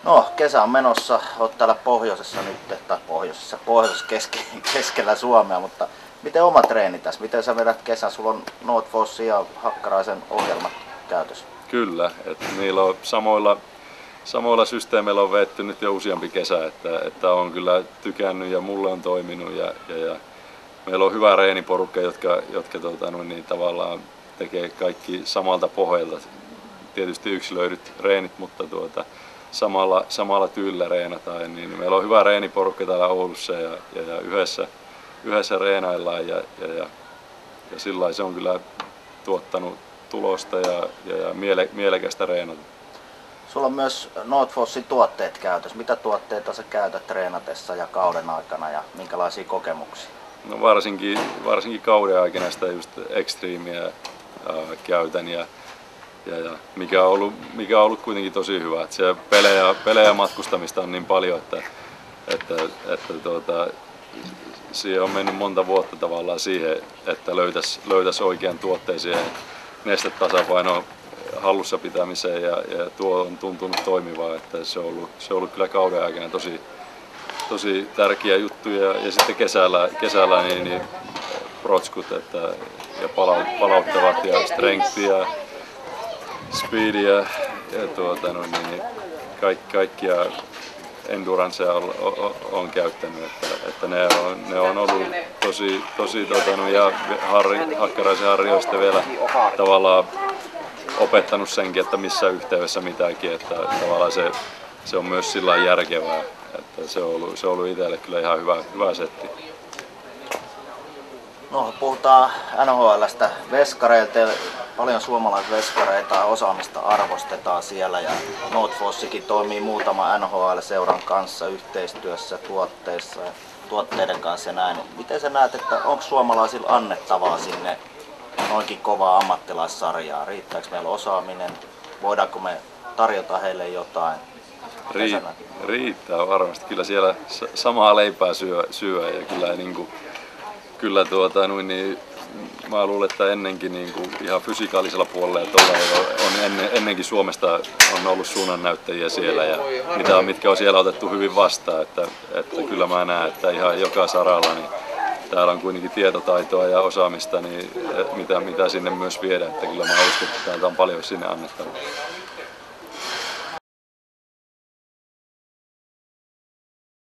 No, kesä on menossa, oot täällä pohjoisessa nyt, tai pohjoisessa keskellä Suomea, mutta miten oma treeni tässä? Miten sä vedät kesän? Sulla on Nordforsin ja Hakkaraisen ohjelmat käytössä. Kyllä, että niillä on samoilla systeemeillä on vetty nyt jo useampi kesä, että on kyllä tykännyt ja mulle on toiminut ja meillä on hyvä reeniporukka, jotka tavallaan tekee kaikki samalta pohjalta. Tietysti yksilöidyt reenit, mutta samalla tyylillä reenataan. Niin meillä on hyvä reeniporukka täällä Oulussa ja yhdessä reenaillaan ja sillä lailla se on kyllä tuottanut tulosta ja mielekästä reenata. Sulla on myös Nordforsin tuotteet käytössä. Mitä tuotteita sä käytät treenatessa ja kauden aikana ja minkälaisia kokemuksia? No varsinkin kauden aikana sitä just Extremeä käytän ja mikä on ollut kuitenkin tosi hyvä. Että se pelejä matkustamista on niin paljon, että siihen on mennyt monta vuotta tavallaan siihen, että löytäisi oikean tuotteeseen nestetasapainoa hallussa pitämiseen ja tuo on tuntunut toimivaa, että se on ollut kyllä kauden aikana tosi tärkeä juttu ja sitten kesällä niin protskut ja palauttavat ja strengthia ja speedia ja kaikkia endurancea on käyttänyt, että ne on ollut tosi ja Hakkaraisen Harri on sitten vielä tavallaan opettanut senkin, että missä yhteydessä mitäkin, että tavallaan se on myös sillä järkevää, että se on ollut itselle kyllä ihan hyvä setti. No, puhutaan NHL:stä, veskareilta. Paljon suomalaisveskareita, osaamista arvostetaan siellä ja Nordforsikin toimii muutama NHL-seuran kanssa yhteistyössä tuotteissa ja tuotteiden kanssa ja näin. Miten sä näet, että onko suomalaisilla annettavaa sinne noinkin kovaa ammattilaissarjaa? Riittääkö meillä osaaminen? Voidaanko me tarjota heille jotain? Riittää varmasti. Kyllä siellä samaa leipää syö ja kyllä mä luulen, että ennenkin ihan fysikaalisella puolella ja on ennenkin Suomesta on ollut suunnannäyttäjiä siellä ja mitkä on siellä otettu hyvin vastaan, että kyllä mä näen, että ihan joka saralla niin täällä on kuitenkin tietotaitoa ja osaamista, niin mitä sinne myös viedään, että kyllä mä uskon, että täältä on paljon sinne annettavaa.